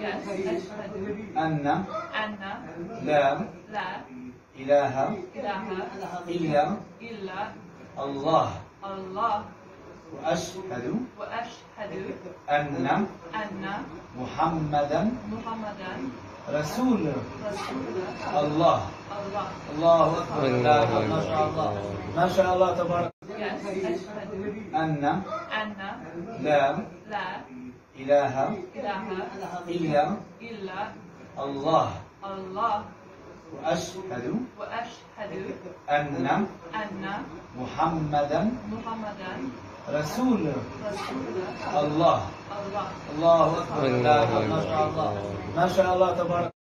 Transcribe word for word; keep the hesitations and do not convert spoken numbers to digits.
Yes, أشهد أن أن لا لا إله إله إلا إلا الله الله وأشهد وأشهد أن أن محمدا محمدا رسول رسول الله. الله. الله أكبر. لا ما شاء الله ما شاء الله تبارك. Yes, أشهد أن أن لا لا إله إله إلا إلا الله الله وأشهد وأشهد أن أن محمدا محمدا رسول رسول الله. الله. الله أكبر. لا ما شاء الله ما شاء الله تبارك.